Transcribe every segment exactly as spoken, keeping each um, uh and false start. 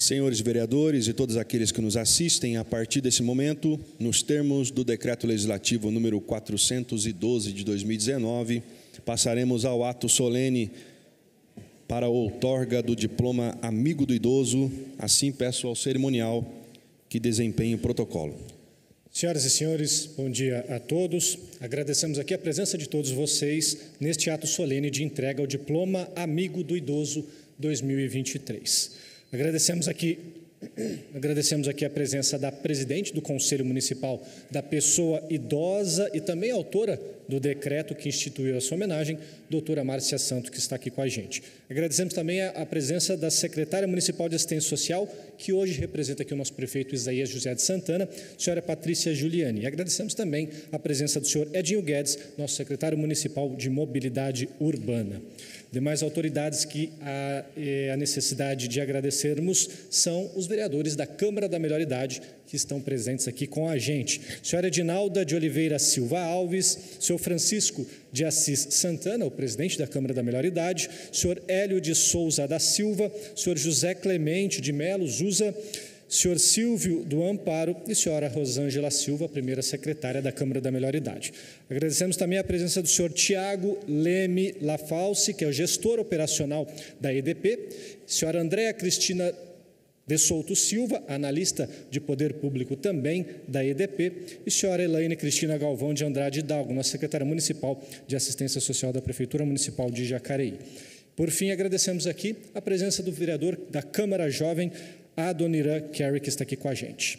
Senhores vereadores e todos aqueles que nos assistem, a partir desse momento, nos termos do Decreto Legislativo número quatrocentos e doze de dois mil e dezenove, passaremos ao ato solene para a outorga do diploma Amigo do Idoso. Assim peço ao cerimonial que desempenhe o protocolo. Senhoras e senhores, bom dia a todos. Agradecemos aqui a presença de todos vocês neste ato solene de entrega ao diploma Amigo do Idoso dois mil e vinte e três. Agradecemos aqui, agradecemos aqui a presença da presidente do Conselho Municipal da Pessoa Idosa e também autora do decreto que instituiu a sua homenagem, doutora Márcia Santos, que está aqui com a gente. Agradecemos também a, a presença da secretária municipal de assistência social, que hoje representa aqui o nosso prefeito Isaías José de Santana, a senhora Patrícia Giuliani. E agradecemos também a presença do senhor Edinho Guedes, nosso secretário municipal de mobilidade urbana. Demais autoridades que a, a necessidade de agradecermos são os vereadores da Câmara da Melhor Idade, que estão presentes aqui com a gente. Senhora Edinalda de Oliveira Silva Alves, senhor Francisco de Assis Santana, o presidente da Câmara da Melhor Idade, senhor Hélio de Souza da Silva, senhor José Clemente de Melo Zusa, senhor Silvio do Amparo e senhora Rosângela Silva, primeira secretária da Câmara da Melhor Idade. Agradecemos também a presença do senhor Tiago Leme Lafalce, que é o gestor operacional da E D P, senhora Andréa Cristina de Souto Silva, analista de poder público também da E D P, e senhora Elaine Cristina Galvão de Andrade Hidalgo, nossa secretária municipal de assistência social da Prefeitura Municipal de Jacareí. Por fim, agradecemos aqui a presença do vereador da Câmara Jovem, Adoniran Kerry, que está aqui com a gente.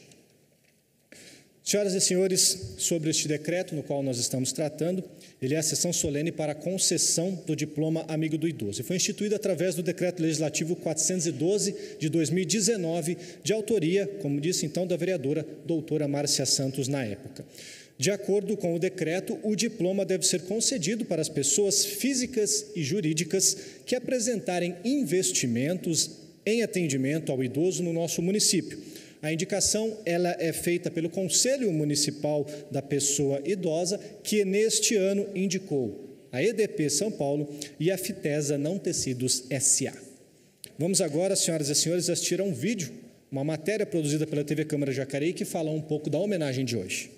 Senhoras e senhores, sobre este decreto no qual nós estamos tratando, ele é a sessão solene para a concessão do diploma Amigo do Idoso. E foi instituído através do Decreto Legislativo quatrocentos e doze de dois mil e dezenove, de autoria, como disse então, da vereadora doutora Márcia Santos na época. De acordo com o decreto, o diploma deve ser concedido para as pessoas físicas e jurídicas que apresentarem investimentos em atendimento ao idoso no nosso município. A indicação ela é feita pelo Conselho Municipal da Pessoa Idosa, que neste ano indicou a E D P São Paulo e a Fitesa Não Tecidos S A. Vamos agora, senhoras e senhores, assistir a um vídeo, uma matéria produzida pela T V Câmara Jacareí, que fala um pouco da homenagem de hoje.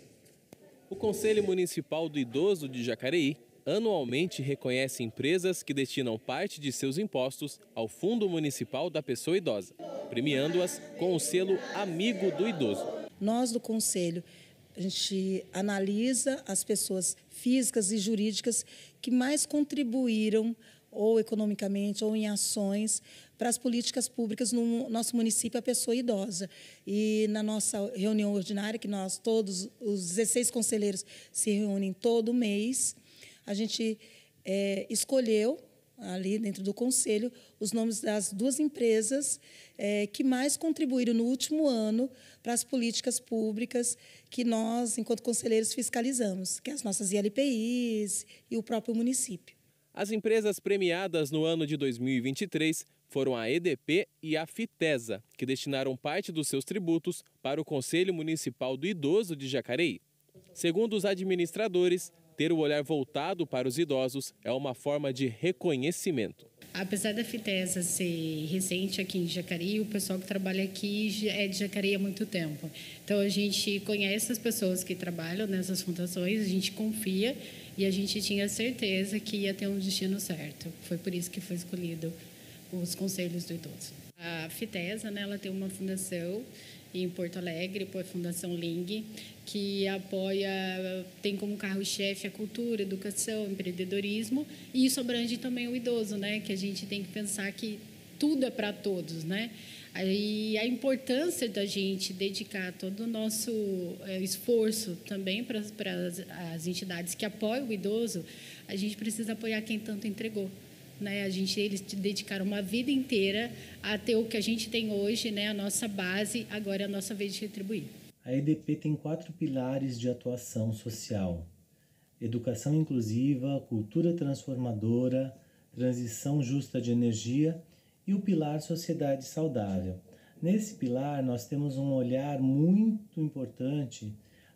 O Conselho Municipal do Idoso de Jacareí anualmente reconhece empresas que destinam parte de seus impostos ao Fundo Municipal da Pessoa Idosa, premiando-as com o selo Amigo do Idoso. Nós do Conselho, a gente analisa as pessoas físicas e jurídicas que mais contribuíram, ou economicamente, ou em ações, para as políticas públicas no nosso município, a pessoa idosa. E na nossa reunião ordinária, que nós todos, os dezesseis conselheiros, se reúnem todo mês, a gente é, escolheu, ali dentro do Conselho, os nomes das duas empresas é, que mais contribuíram no último ano para as políticas públicas que nós, enquanto conselheiros, fiscalizamos, que é as nossas I L P Is e o próprio município. As empresas premiadas no ano de dois mil e vinte e três foram a E D P e a Fitesa, que destinaram parte dos seus tributos para o Conselho Municipal do Idoso de Jacareí. Segundo os administradores, ter o olhar voltado para os idosos é uma forma de reconhecimento. Apesar da Fitesa ser recente aqui em Jacareí, o pessoal que trabalha aqui é de Jacareí há muito tempo. Então, a gente conhece as pessoas que trabalham nessas fundações, a gente confia e a gente tinha certeza que ia ter um destino certo. Foi por isso que foi escolhido os conselhos do idoso. A Fitesa, né, ela tem uma fundação em Porto Alegre, a Fundação Ling, que apoia, tem como carro-chefe a cultura, educação, empreendedorismo, e isso abrange também o idoso, né? Que a gente tem que pensar que tudo é para todos, né? E a importância da gente dedicar todo o nosso esforço também para, para as, as entidades que apoiam o idoso, a gente precisa apoiar quem tanto entregou. Né, a gente, eles dedicaram uma vida inteira a ter o que a gente tem hoje, né, a nossa base, agora é a nossa vez de retribuir. A E D P tem quatro pilares de atuação social: educação inclusiva, cultura transformadora, transição justa de energia e o pilar sociedade saudável. Nesse pilar, nós temos um olhar muito importante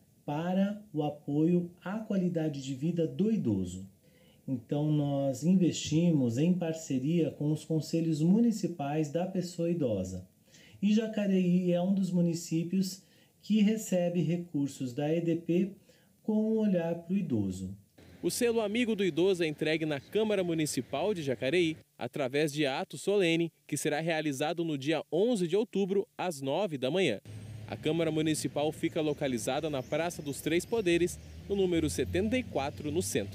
para o apoio à qualidade de vida do idoso. Então, nós investimos em parceria com os conselhos municipais da pessoa idosa. e Jacareí é um dos municípios que recebe recursos da E D P com um olhar para o idoso. O selo Amigo do Idoso é entregue na Câmara Municipal de Jacareí através de ato solene que será realizado no dia onze de outubro, às nove da manhã. A Câmara Municipal fica localizada na Praça dos Três Poderes, no número setenta e quatro, no centro.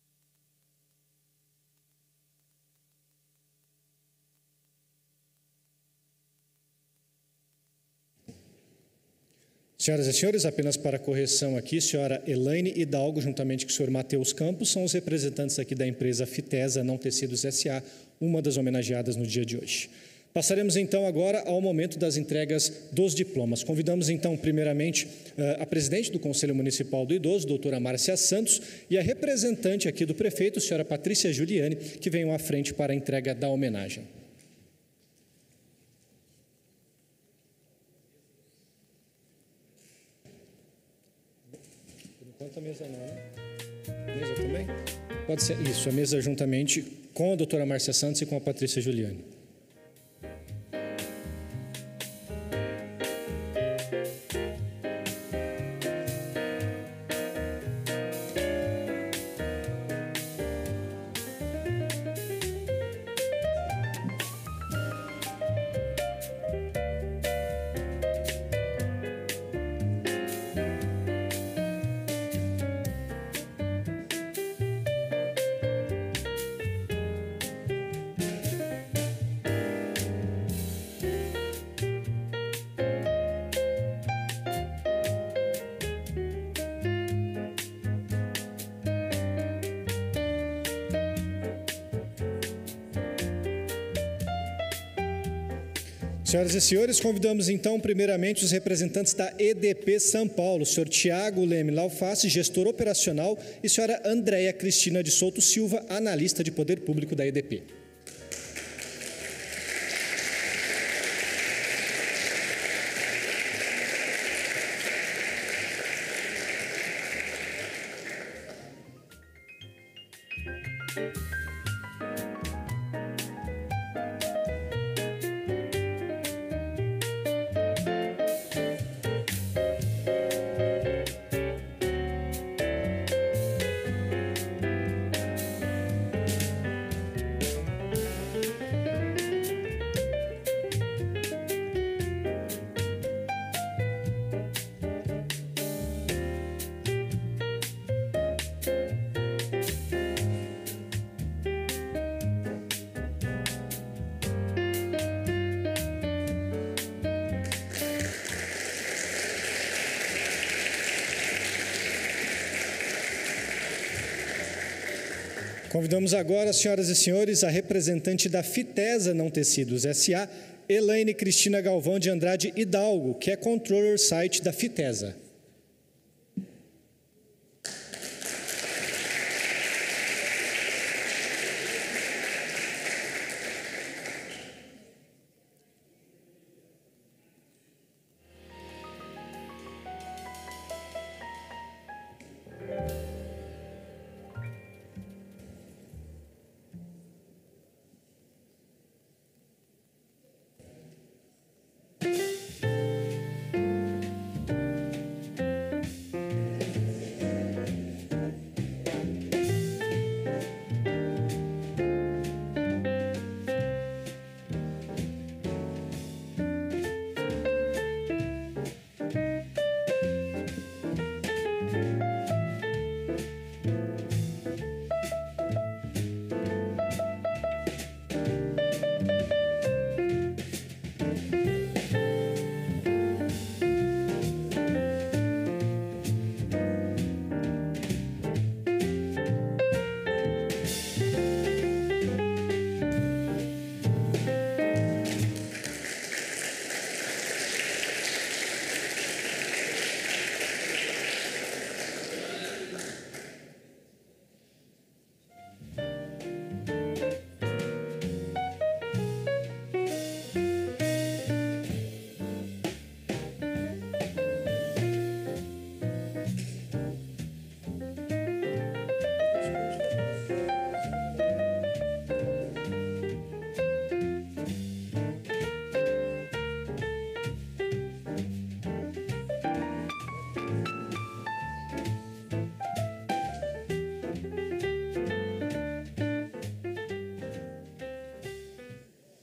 Senhoras e senhores, apenas para correção aqui, senhora Elaine Hidalgo, juntamente com o senhor Matheus Campos, são os representantes aqui da empresa Fitesa Não Tecidos S A, uma das homenageadas no dia de hoje. Passaremos então agora ao momento das entregas dos diplomas. Convidamos então, primeiramente, a presidente do Conselho Municipal do Idoso, doutora Márcia Santos, e a representante aqui do prefeito, senhora Patrícia Giuliani, que venham à frente para a entrega da homenagem. Quanto a mesa não, né? Mesa também? Pode ser isso, a mesa juntamente com a doutora Márcia Santos e com a Patrícia Giuliani. Senhoras e senhores, convidamos então primeiramente os representantes da E D P São Paulo, o senhor Tiago Leme Lauface, gestor operacional, e a senhora Andréia Cristina de Souto Silva, analista de poder público da E D P. Convidamos agora, senhoras e senhores, a representante da Fitesa Não Tecidos S A, Elaine Cristina Galvão de Andrade Hidalgo, que é controller site da Fitesa.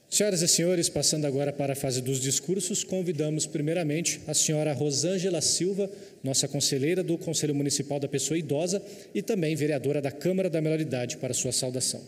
Senhoras e senhores, passando agora para a fase dos discursos, convidamos primeiramente a senhora Rosângela Silva, nossa conselheira do Conselho Municipal da Pessoa Idosa e também vereadora da Câmara da Melhor Idade, para sua saudação.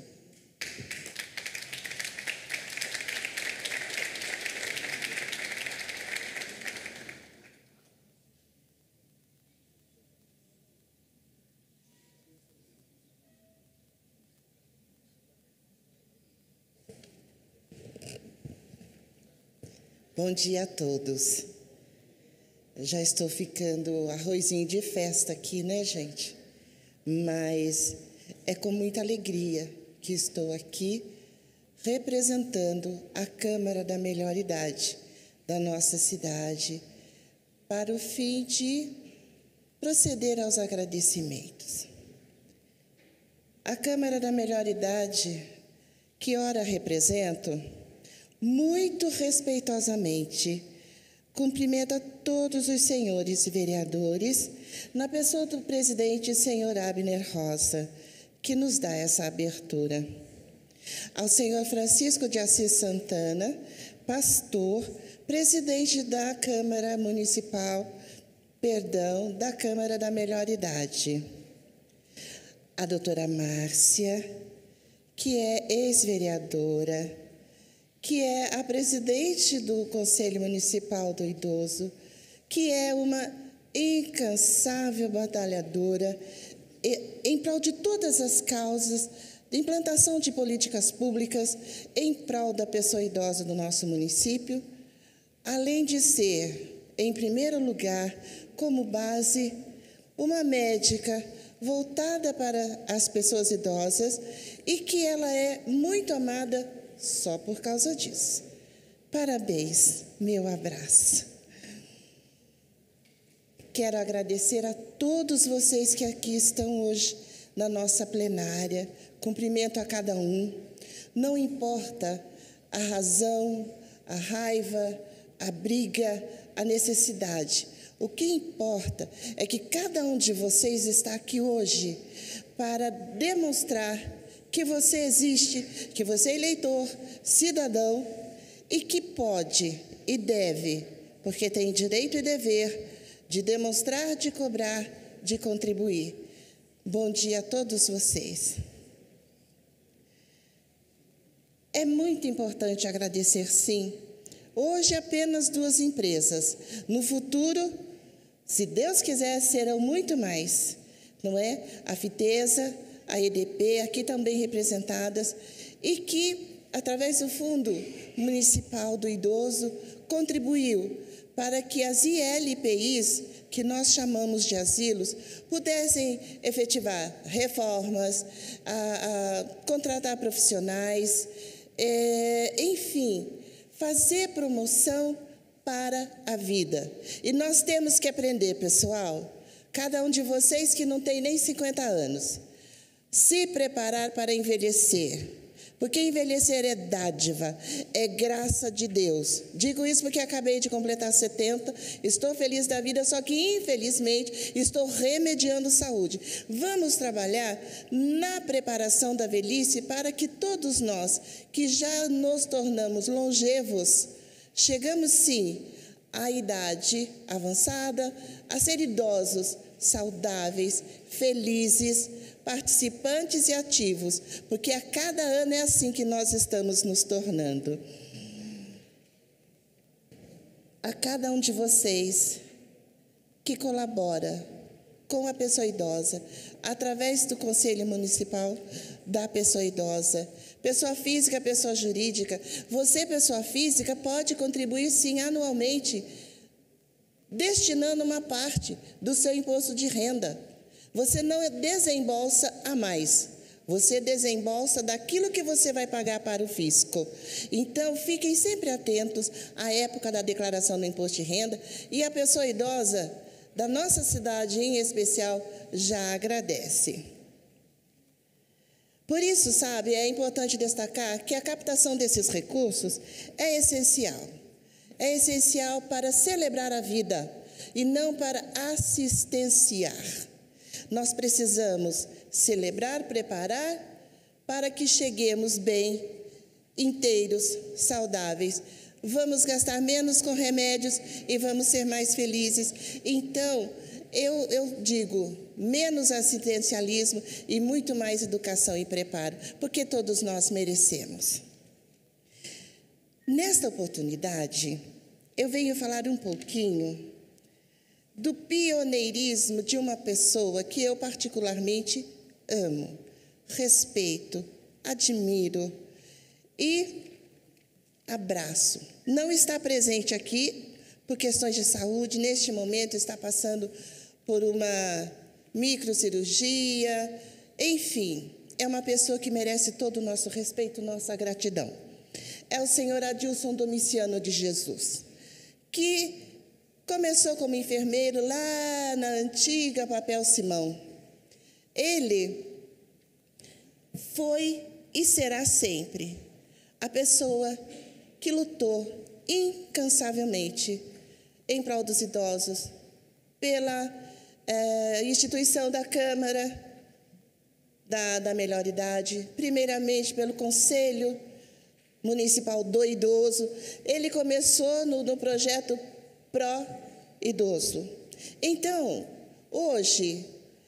Bom dia a todos. Já estou ficando arrozinho de festa aqui, né, gente? Mas é com muita alegria que estou aqui representando a Câmara da Melhor Idade da nossa cidade para o fim de proceder aos agradecimentos. A Câmara da Melhor Idade, que ora represento, muito respeitosamente, cumprimento a todos os senhores vereadores, na pessoa do presidente, senhor Abner Rosa, que nos dá essa abertura. Ao senhor Francisco de Assis Santana, pastor, presidente da Câmara Municipal, perdão, da Câmara da Melhor Idade. A doutora Márcia, que é ex-vereadora, que é a presidente do Conselho Municipal do Idoso, que é uma incansável batalhadora em prol de todas as causas, de implantação de políticas públicas em prol da pessoa idosa do nosso município, além de ser, em primeiro lugar, como base, uma médica voltada para as pessoas idosas e que ela é muito amada só por causa disso. Parabéns, meu abraço. Quero agradecer a todos vocês que aqui estão hoje na nossa plenária. Cumprimento a cada um. Não importa a razão, a raiva, a briga, a necessidade. O que importa é que cada um de vocês está aqui hoje para demonstrar que você existe, que você é eleitor, cidadão, e que pode e deve, porque tem direito e dever, de demonstrar, de cobrar, de contribuir. Bom dia a todos vocês. É muito importante agradecer, sim. Hoje apenas duas empresas. No futuro, se Deus quiser, serão muito mais. Não é? A Fiteza, a E D P, aqui também representadas, e que, através do Fundo Municipal do Idoso, contribuiu para que as I L P Is, que nós chamamos de asilos, pudessem efetivar reformas, a, a, contratar profissionais, é, enfim, fazer promoção para a vida. E nós temos que aprender, pessoal, cada um de vocês que não tem nem cinquenta anos, se preparar para envelhecer, porque envelhecer é dádiva, é graça de Deus. Digo isso porque acabei de completar setenta, estou feliz da vida, só que, infelizmente, estou remediando saúde. Vamos trabalhar na preparação da velhice para que todos nós, que já nos tornamos longevos, chegamos, sim, à idade avançada, a ser idosos, saudáveis, felizes, participantes e ativos, porque a cada ano é assim que nós estamos nos tornando. A cada um de vocês que colabora com a pessoa idosa, através do Conselho Municipal da Pessoa Idosa, pessoa física, pessoa jurídica, você, pessoa física, pode contribuir, sim, anualmente, destinando uma parte do seu imposto de renda. Você não desembolsa a mais, você desembolsa daquilo que você vai pagar para o fisco. Então, fiquem sempre atentos à época da declaração do imposto de renda, e a pessoa idosa da nossa cidade, em especial, já agradece. Por isso, sabe, é importante destacar que a captação desses recursos é essencial. É essencial para celebrar a vida e não para assistenciar. Nós precisamos celebrar, preparar, para que cheguemos bem inteiros, saudáveis. Vamos gastar menos com remédios e vamos ser mais felizes. Então, eu, eu digo, menos assistencialismo e muito mais educação e preparo, porque todos nós merecemos. Nesta oportunidade, eu venho falar um pouquinho do pioneirismo de uma pessoa que eu particularmente amo, respeito, admiro e abraço. Não está presente aqui por questões de saúde, neste momento está passando por uma microcirurgia, enfim, é uma pessoa que merece todo o nosso respeito, nossa gratidão. É o senhor Adilson Domiciano de Jesus, que começou como enfermeiro lá na antiga Papel Simão. Ele foi e será sempre a pessoa que lutou incansavelmente em prol dos idosos, pela é, instituição da Câmara da, da Melhor Idade, primeiramente pelo Conselho Municipal do Idoso. Ele começou no, no projeto Pró-Idoso. Então, hoje,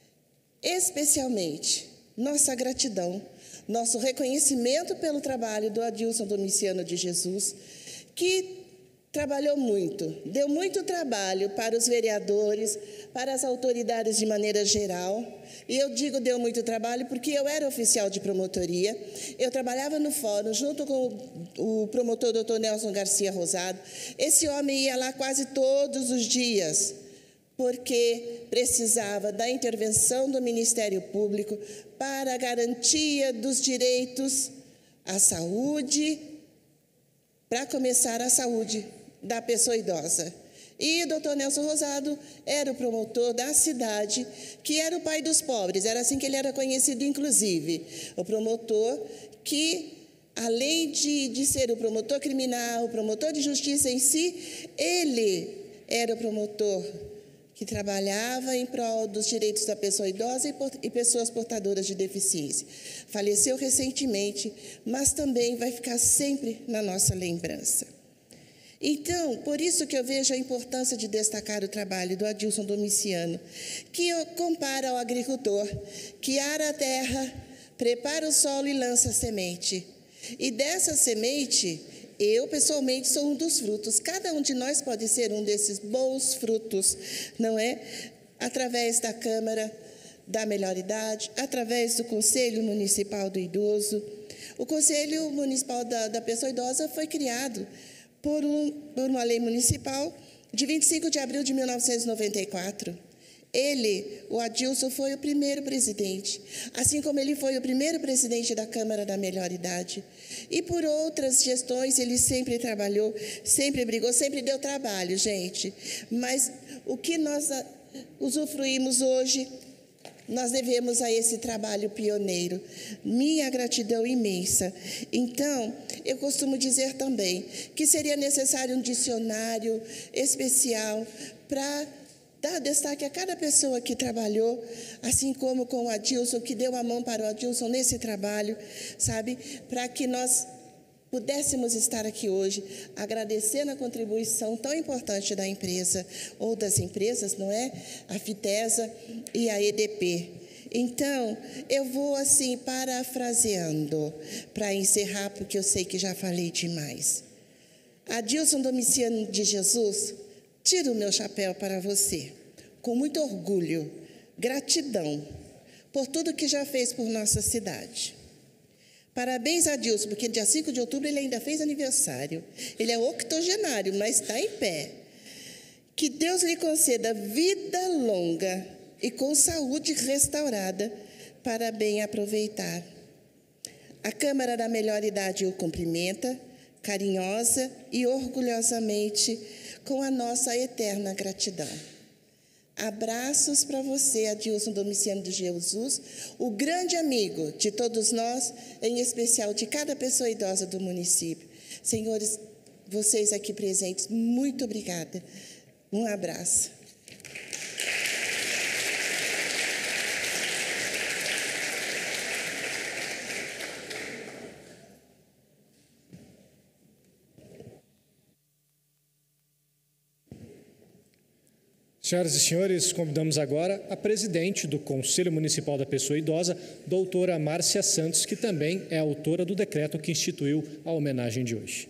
especialmente, nossa gratidão, nosso reconhecimento pelo trabalho do Adilson Domiciano de Jesus, que trabalhou muito, deu muito trabalho para os vereadores, para as autoridades de maneira geral. E eu digo deu muito trabalho porque eu era oficial de promotoria, eu trabalhava no fórum junto com o promotor doutor Nelson Garcia Rosado. Esse homem ia lá quase todos os dias, porque precisava da intervenção do Ministério Público para a garantia dos direitos à saúde, para começar a saúde da pessoa idosa. E o doutor Nelson Rosado era o promotor da cidade, que era o pai dos pobres, era assim que ele era conhecido, inclusive. O promotor que, além de, de ser o promotor criminal, o promotor de justiça em si, ele era o promotor que trabalhava em prol dos direitos da pessoa idosa e pessoas portadoras de deficiência. Faleceu recentemente, mas também vai ficar sempre na nossa lembrança. Então, por isso que eu vejo a importância de destacar o trabalho do Adilson Domiciano, que compara ao agricultor, que ara a terra, prepara o solo e lança a semente. E dessa semente, eu, pessoalmente, sou um dos frutos. Cada um de nós pode ser um desses bons frutos, não é? Através da Câmara da Melhor Idade, através do Conselho Municipal do Idoso. O Conselho Municipal da, da Pessoa Idosa foi criado por, um, por uma lei municipal de vinte e cinco de abril de mil novecentos e noventa e quatro. Ele, o Adilson, foi o primeiro presidente, assim como ele foi o primeiro presidente da Câmara da Melhor Idade. E por outras gestões ele sempre trabalhou, sempre brigou, sempre deu trabalho, gente. Mas o que nós usufruímos hoje, nós devemos a esse trabalho pioneiro. Minha gratidão imensa. Então, eu costumo dizer também que seria necessário um dicionário especial para dar destaque a cada pessoa que trabalhou, assim como com o Adilson, que deu a mão para o Adilson nesse trabalho, sabe? Para que nós pudéssemos estar aqui hoje, agradecendo a contribuição tão importante da empresa, ou das empresas, não é? A Fitesa e a E D P. Então, eu vou assim, parafraseando, para encerrar, porque eu sei que já falei demais. Adilson Domiciano de Jesus, tiro o meu chapéu para você, com muito orgulho, gratidão, por tudo que já fez por nossa cidade. Parabéns, Adilson, porque dia cinco de outubro ele ainda fez aniversário. Ele é octogenário, mas está em pé. Que Deus lhe conceda vida longa e com saúde restaurada para bem aproveitar. A Câmara da Melhor Idade o cumprimenta, carinhosa e orgulhosamente, com a nossa eterna gratidão. Abraços para você, Adilson Domiciano de Jesus, o grande amigo de todos nós, em especial de cada pessoa idosa do município. Senhores, vocês aqui presentes, muito obrigada. Um abraço. Senhoras e senhores, convidamos agora a presidente do Conselho Municipal da Pessoa Idosa, doutora Márcia Santos, que também é autora do decreto que instituiu a homenagem de hoje.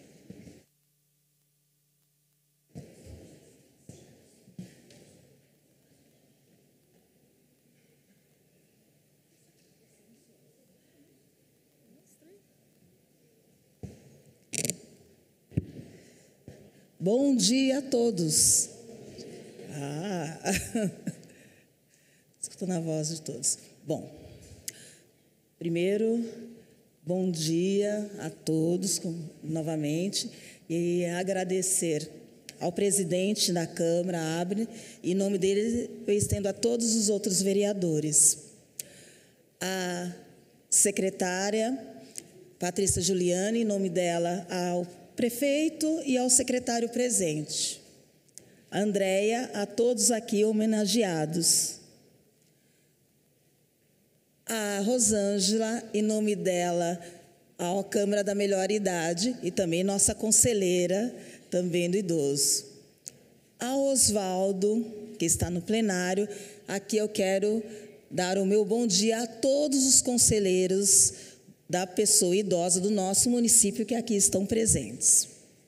Bom dia a todos. Ah, escutando a voz de todos. Bom, primeiro, bom dia a todos novamente e agradecer ao presidente da Câmara, Abner, e em nome dele eu estendo a todos os outros vereadores. A secretária Patrícia Juliane, em nome dela, ao prefeito e ao secretário presente. A Andréia, a todos aqui homenageados. A Rosângela, em nome dela, à Câmara da Melhor Idade e também nossa conselheira, também do idoso. Ao Oswaldo, que está no plenário, aqui eu quero dar o meu bom dia a todos os conselheiros da pessoa idosa do nosso município que aqui estão presentes.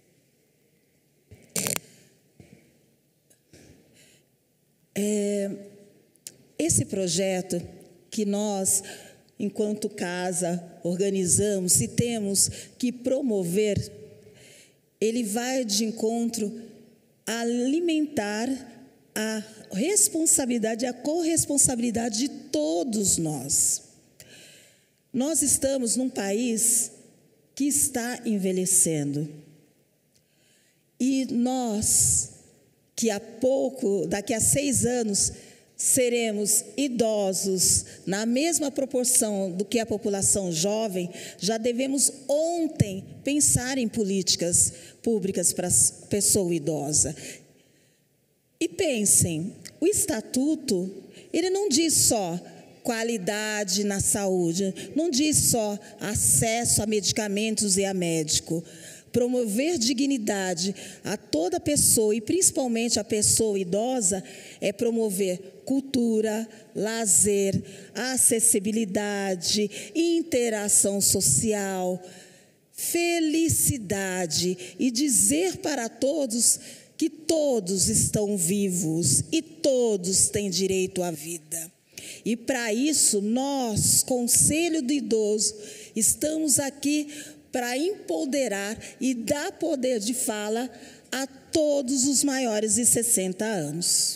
É, esse projeto que nós, enquanto casa, organizamos e temos que promover, ele vai de encontro a alimentar a responsabilidade, a corresponsabilidade de todos nós. Nós estamos num país que está envelhecendo. E nós, que há pouco, daqui a seis anos, seremos idosos na mesma proporção do que a população jovem, já devemos ontem pensar em políticas públicas para a pessoa idosa. E pensem, o estatuto, ele não diz só qualidade na saúde, não diz só acesso a medicamentos e a médico. Promover dignidade a toda pessoa, e principalmente a pessoa idosa, é promover cultura, lazer, acessibilidade, interação social, felicidade e dizer para todos que todos estão vivos e todos têm direito à vida. E para isso, nós, Conselho do Idoso, estamos aqui para empoderar e dar poder de fala a todos os maiores de sessenta anos.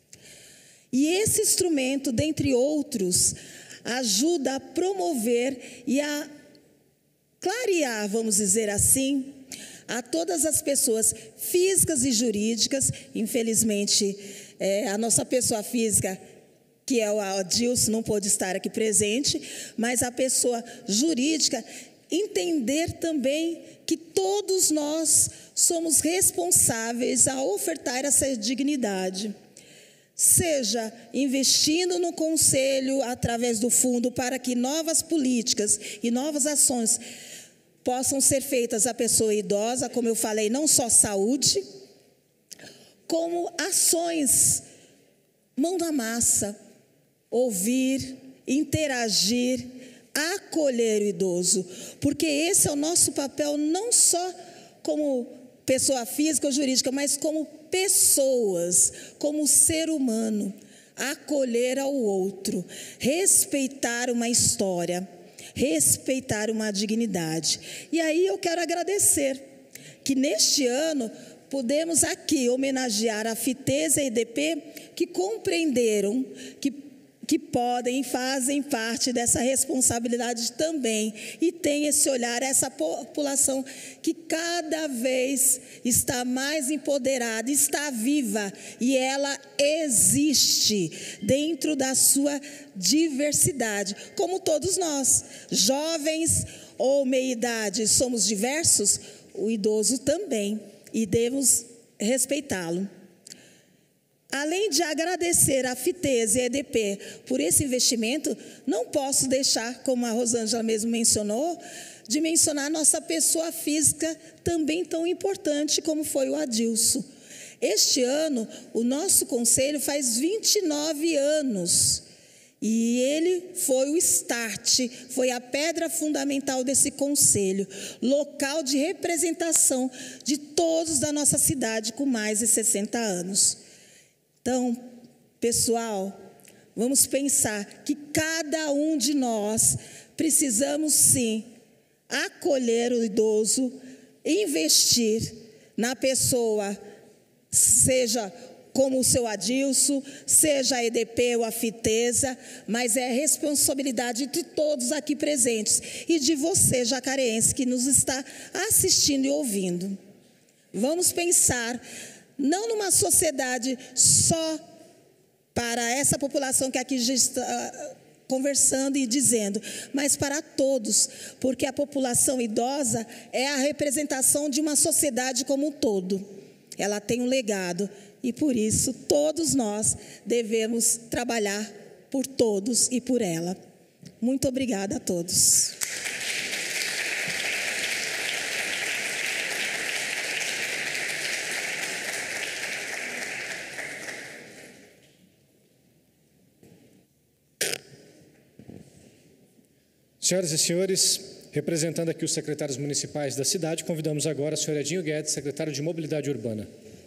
E esse instrumento, dentre outros, ajuda a promover e a clarear, vamos dizer assim, a todas as pessoas físicas e jurídicas. Infelizmente, é, a nossa pessoa física, que é o Adilson, não pôde estar aqui presente, mas a pessoa jurídica, entender também que todos nós somos responsáveis a ofertar essa dignidade, seja investindo no Conselho através do fundo para que novas políticas e novas ações possam ser feitas à pessoa idosa, como eu falei, não só saúde, como ações, mão na massa, ouvir, interagir, acolher o idoso, porque esse é o nosso papel, não só como pessoa física ou jurídica, mas como pessoas, como ser humano, acolher ao outro, respeitar uma história, respeitar uma dignidade. E aí eu quero agradecer que neste ano pudemos aqui homenagear a FITESA e a E D P, que compreenderam que que podem e fazem parte dessa responsabilidade também, e tem esse olhar, essa população que cada vez está mais empoderada, está viva, e ela existe dentro da sua diversidade, como todos nós, jovens ou meia-idade, somos diversos, o idoso também, e devemos respeitá-lo. Além de agradecer a FITESA e a E D P por esse investimento, não posso deixar, como a Rosângela mesmo mencionou, de mencionar a nossa pessoa física também tão importante como foi o Adilson. Este ano, o nosso conselho faz vinte e nove anos. E ele foi o start, foi a pedra fundamental desse conselho, local de representação de todos da nossa cidade com mais de sessenta anos. Então, pessoal, vamos pensar que cada um de nós precisamos sim acolher o idoso, investir na pessoa, seja como o seu Adilson, seja a E D P ou a Fiteza, mas é responsabilidade de todos aqui presentes e de você, jacareense, que nos está assistindo e ouvindo. Vamos pensar não numa sociedade só para essa população que aqui já está conversando e dizendo, mas para todos, porque a população idosa é a representação de uma sociedade como um todo. Ela tem um legado. E por isso, todos nós devemos trabalhar por todos e por ela. Muito obrigada a todos. Senhoras e senhores, representando aqui os secretários municipais da cidade, convidamos agora a senhora Edinho Guedes, secretário de Mobilidade Urbana.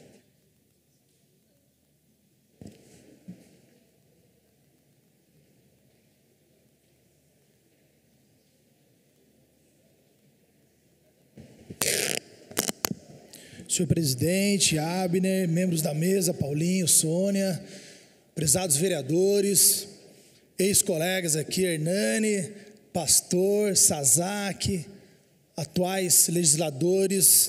Senhor presidente, Abner, membros da mesa, Paulinho, Sônia, prezados vereadores, ex-colegas aqui, Hernani, Pastor, Sazaki, atuais legisladores,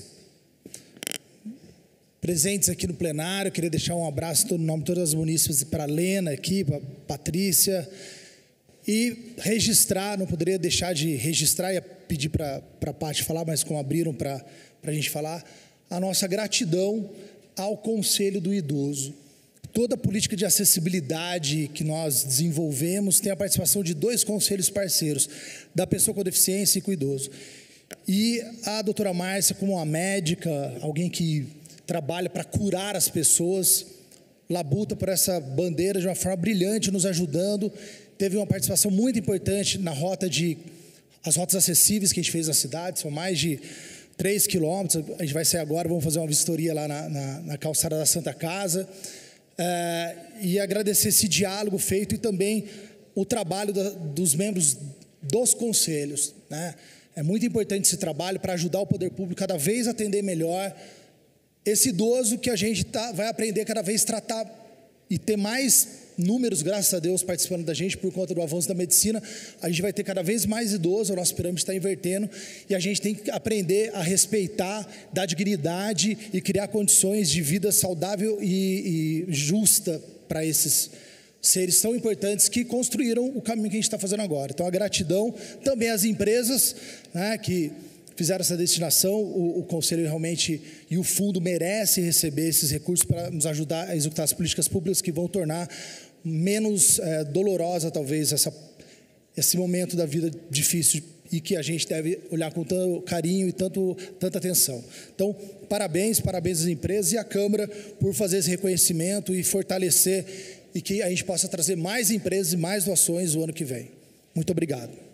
presentes aqui no plenário. Queria deixar um abraço em nome de todas as munícipes para a Lena aqui, para a Patrícia, e registrar, não poderia deixar de registrar, ia pedir para a Paty falar, mas como abriram para a gente falar, a nossa gratidão ao Conselho do Idoso. Toda a política de acessibilidade que nós desenvolvemos tem a participação de dois conselhos parceiros, da pessoa com deficiência e com o idoso. E a doutora Márcia, como uma médica, alguém que trabalha para curar as pessoas, labuta por essa bandeira de uma forma brilhante, nos ajudando. Teve uma participação muito importante na rota de, as rotas acessíveis que a gente fez na cidade, são mais de três quilômetros, a gente vai sair agora, vamos fazer uma vistoria lá na, na, na calçada da Santa Casa, é, e agradecer esse diálogo feito e também o trabalho da, dos membros dos conselhos, né? É muito importante esse trabalho para ajudar o poder público cada vez a atender melhor esse idoso que a gente tá, vai aprender cada vez a tratar e ter mais números, graças a Deus, participando da gente por conta do avanço da medicina. A gente vai ter cada vez mais idosos, a nossa pirâmide está invertendo e a gente tem que aprender a respeitar, dar dignidade e criar condições de vida saudável e, e justa para esses seres tão importantes que construíram o caminho que a gente está fazendo agora. Então, a gratidão também às empresas, né, que fizeram essa destinação. O, o Conselho realmente e o Fundo merece receber esses recursos para nos ajudar a executar as políticas públicas que vão tornar menos é, dolorosa, talvez, essa, esse momento da vida difícil e que a gente deve olhar com tanto carinho e tanto, tanta atenção. Então, parabéns, parabéns às empresas e à Câmara por fazer esse reconhecimento e fortalecer e que a gente possa trazer mais empresas e mais doações o ano que vem. Muito obrigado.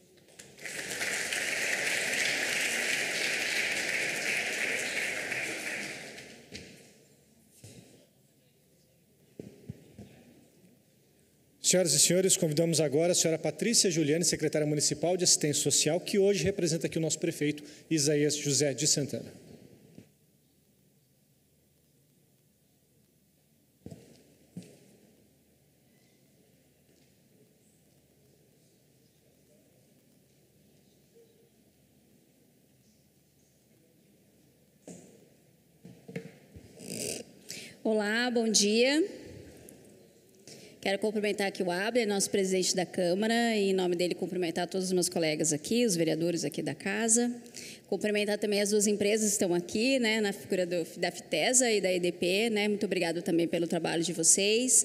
Senhoras e senhores, convidamos agora a senhora Patrícia Juliane, secretária municipal de assistência social, que hoje representa aqui o nosso prefeito Isaías José de Santana. Olá, bom dia. Quero cumprimentar aqui o Abner, nosso presidente da Câmara, e em nome dele cumprimentar todos os meus colegas aqui, os vereadores aqui da casa. Cumprimentar também as duas empresas que estão aqui, né, na figura do, da Fiteza e da E D P, né, muito obrigado também pelo trabalho de vocês.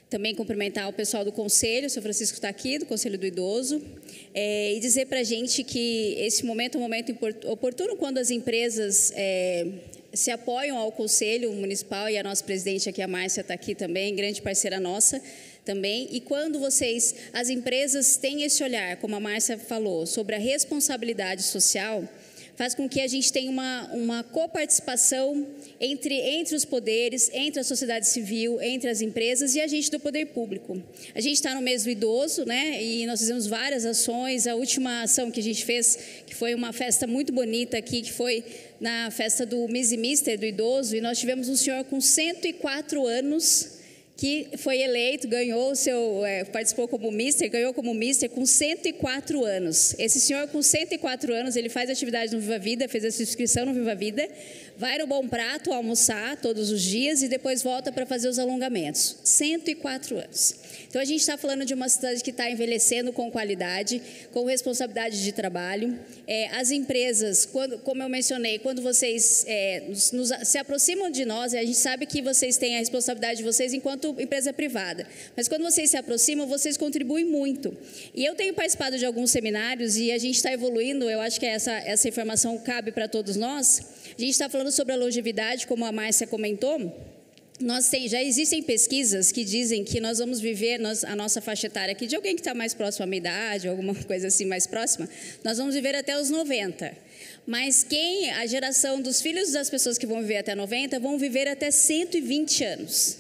Também cumprimentar o pessoal do Conselho, o senhor Francisco está aqui, do Conselho do Idoso, é, e dizer para a gente que esse momento é um momento oportuno quando as empresas é, se apoiam ao Conselho Municipal, e a nossa presidente aqui, a Márcia, está aqui também, grande parceira nossa também, e quando vocês, as empresas têm esse olhar, como a Márcia falou, sobre a responsabilidade social, faz com que a gente tenha uma, uma coparticipação entre, entre os poderes, entre a sociedade civil, entre as empresas e a gente do poder público. A gente está no mês do idoso, né? E nós fizemos várias ações. A última ação que a gente fez, que foi uma festa muito bonita aqui, que foi na festa do Miss e Mister do idoso, e nós tivemos um senhor com cento e quatro anos, que foi eleito, ganhou o seu, é, participou como Mister, ganhou como Mister com cento e quatro anos. Esse senhor com cento e quatro anos, ele faz atividade no Viva Vida, fez a sua inscrição no Viva Vida, vai no Bom Prato almoçar todos os dias e depois volta para fazer os alongamentos. cento e quatro anos. Então, a gente está falando de uma cidade que está envelhecendo com qualidade, com responsabilidade de trabalho. É, as empresas, quando, como eu mencionei, quando vocês é, nos, nos, se aproximam de nós, a gente sabe que vocês têm a responsabilidade de vocês enquanto empresa privada. Mas quando vocês se aproximam, vocês contribuem muito. E eu tenho participado de alguns seminários e a gente está evoluindo, eu acho que essa, essa informação cabe para todos nós. A gente está falando sobre a longevidade, como a Márcia comentou. Nós tem, já existem pesquisas que dizem que nós vamos viver, nós, a nossa faixa etária aqui, de alguém que está mais próximo à minha idade, alguma coisa assim mais próxima, nós vamos viver até os noventa. Mas quem, a geração dos filhos das pessoas que vão viver até noventa, vão viver até cento e vinte anos.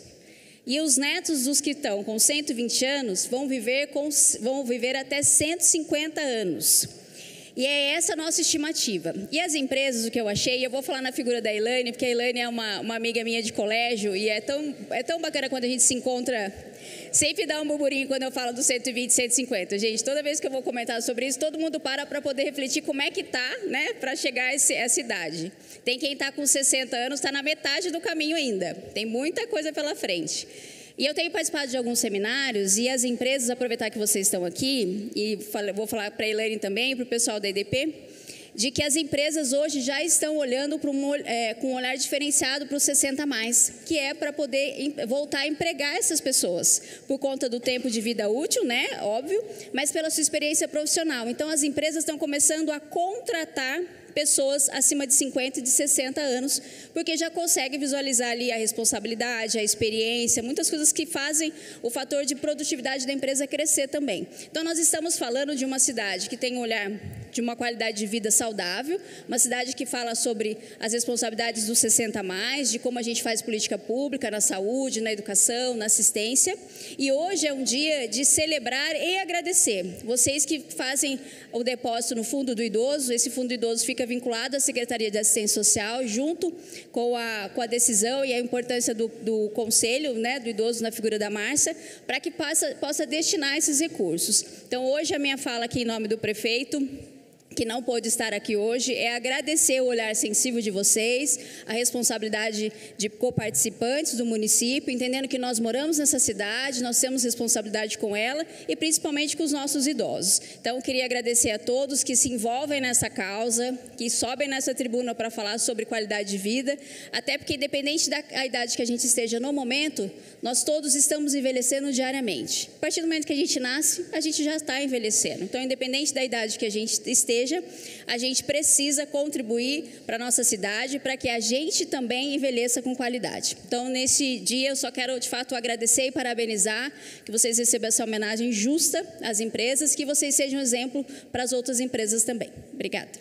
E os netos dos que estão com cento e vinte anos vão viver, com, vão viver até cento e cinquenta anos. E é essa a nossa estimativa. E as empresas, o que eu achei, eu vou falar na figura da Elaine, porque a Elaine é uma, uma amiga minha de colégio e é tão, é tão bacana quando a gente se encontra, sempre dá um burburinho quando eu falo do cento e vinte, cento e cinquenta. Gente, toda vez que eu vou comentar sobre isso, todo mundo para para poder refletir como é que tá, né, para chegar a esse, essa idade. Tem quem está com sessenta anos, está na metade do caminho ainda. Tem muita coisa pela frente. E eu tenho participado de alguns seminários e as empresas, aproveitar que vocês estão aqui, e vou falar para a Elaine também, para o pessoal da E D P, de que as empresas hoje já estão olhando para um, é, com um olhar diferenciado para os sessenta a mais, que é para poder voltar a empregar essas pessoas, por conta do tempo de vida útil, né, óbvio, mas pela sua experiência profissional. Então, as empresas estão começando a contratar pessoas acima de cinquenta e de sessenta anos, porque já consegue visualizar ali a responsabilidade, a experiência, muitas coisas que fazem o fator de produtividade da empresa crescer também. Então, nós estamos falando de uma cidade que tem um olhar de uma qualidade de vida saudável, uma cidade que fala sobre as responsabilidades dos sessenta a mais, de como a gente faz política pública na saúde, na educação, na assistência. E hoje é um dia de celebrar e agradecer. Vocês que fazem o depósito no Fundo do Idoso, esse Fundo do Idoso fica vinculado à Secretaria de Assistência Social, junto com a, com a decisão e a importância do, do Conselho, né, do Idoso na figura da Márcia, para que possa, possa destinar esses recursos. Então, hoje a minha fala aqui em nome do prefeito, que não pôde estar aqui hoje, é agradecer o olhar sensível de vocês, a responsabilidade de coparticipantes do município, entendendo que nós moramos nessa cidade, nós temos responsabilidade com ela e principalmente com os nossos idosos. Então, eu queria agradecer a todos que se envolvem nessa causa, que sobem nessa tribuna para falar sobre qualidade de vida, até porque, independente da idade que a gente esteja no momento, nós todos estamos envelhecendo diariamente. A partir do momento que a gente nasce, a gente já está envelhecendo. Então, independente da idade que a gente esteja, a gente precisa contribuir para a nossa cidade, para que a gente também envelheça com qualidade. Então, nesse dia, eu só quero, de fato, agradecer e parabenizar, que vocês recebam essa homenagem justa às empresas, que vocês sejam um exemplo para as outras empresas também. Obrigada.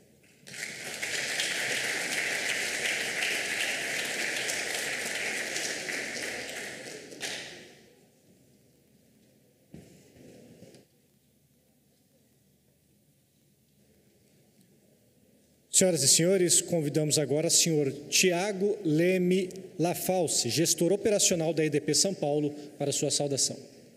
Senhoras e senhores, convidamos agora o senhor Tiago Leme Lafalce, gestor operacional da E D P São Paulo, para sua saudação.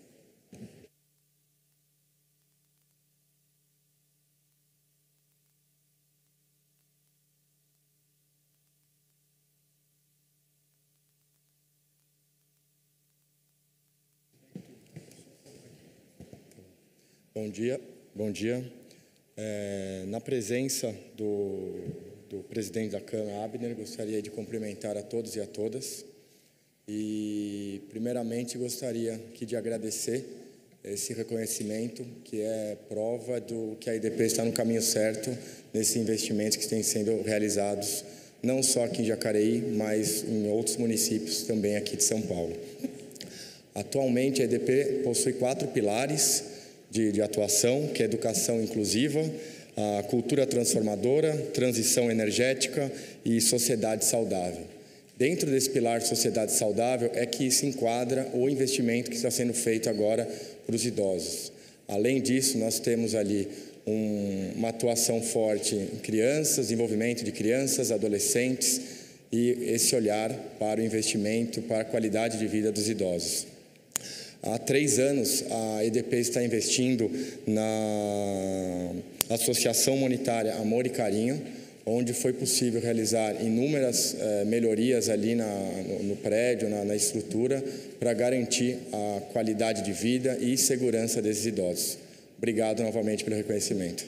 Bom dia, bom dia. É, na presença do, do presidente da Câmara, Abner, gostaria de cumprimentar a todos e a todas. E, primeiramente, gostaria aqui de agradecer esse reconhecimento, que é prova do que a E D P está no caminho certo nesses investimentos que têm sendo realizados, não só aqui em Jacareí, mas em outros municípios também aqui de São Paulo. Atualmente, a E D P possui quatro pilares de, de atuação, que é a educação inclusiva, a cultura transformadora, transição energética e sociedade saudável. Dentro desse pilar de sociedade saudável é que se enquadra o investimento que está sendo feito agora para os idosos. Além disso, nós temos ali um, uma atuação forte em crianças, desenvolvimento de crianças, adolescentes e esse olhar para o investimento, para a qualidade de vida dos idosos. Há três anos, a E D P está investindo na Associação Humanitária Amor e Carinho, onde foi possível realizar inúmeras eh, melhorias ali na, no, no prédio, na, na estrutura, para garantir a qualidade de vida e segurança desses idosos. Obrigado novamente pelo reconhecimento.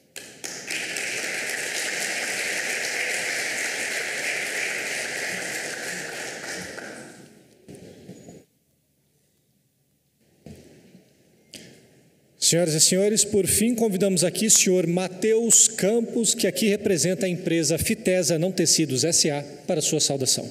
Senhoras e senhores, por fim, convidamos aqui o senhor Matheus Campos, que aqui representa a empresa Fitesa Não Tecidos S A, para sua saudação.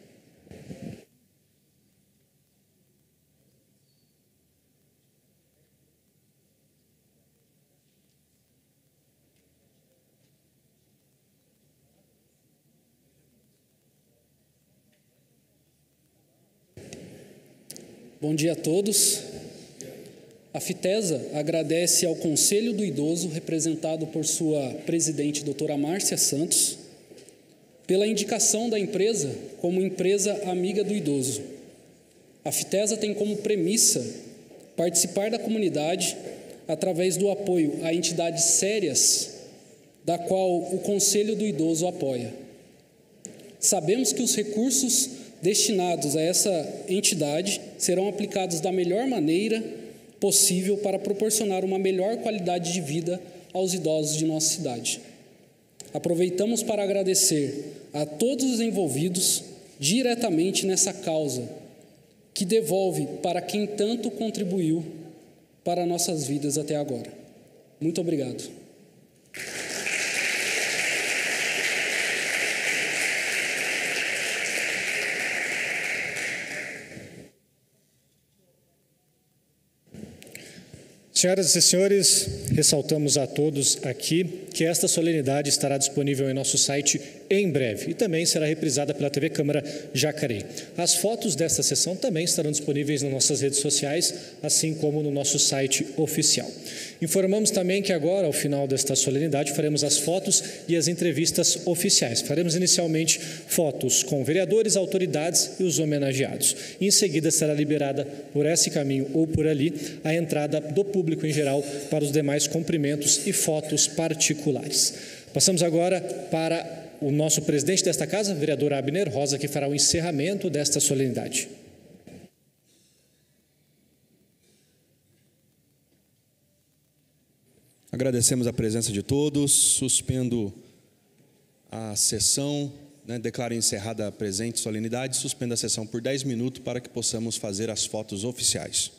Bom dia a todos. A Fitesa agradece ao Conselho do Idoso, representado por sua presidente, doutora Márcia Santos, pela indicação da empresa como empresa amiga do idoso. A Fitesa tem como premissa participar da comunidade através do apoio a entidades sérias, da qual o Conselho do Idoso apoia. Sabemos que os recursos destinados a essa entidade serão aplicados da melhor maneira possível para proporcionar uma melhor qualidade de vida aos idosos de nossa cidade. Aproveitamos para agradecer a todos os envolvidos diretamente nessa causa, que devolve para quem tanto contribuiu para nossas vidas até agora. Muito obrigado. Senhoras e senhores, ressaltamos a todos aqui que esta solenidade estará disponível em nosso site em breve e também será reprisada pela T V Câmara Jacareí. As fotos desta sessão também estarão disponíveis nas nossas redes sociais, assim como no nosso site oficial. Informamos também que agora, ao final desta solenidade, faremos as fotos e as entrevistas oficiais. Faremos inicialmente fotos com vereadores, autoridades e os homenageados. Em seguida, será liberada por esse caminho ou por ali a entrada do público em geral para os demais cumprimentos e fotos particulares. Passamos agora para o nosso presidente desta casa, vereador Abner Rosa, que fará o encerramento desta solenidade. Agradecemos a presença de todos, suspendo a sessão, né, declaro encerrada a presente solenidade, suspendo a sessão por dez minutos para que possamos fazer as fotos oficiais.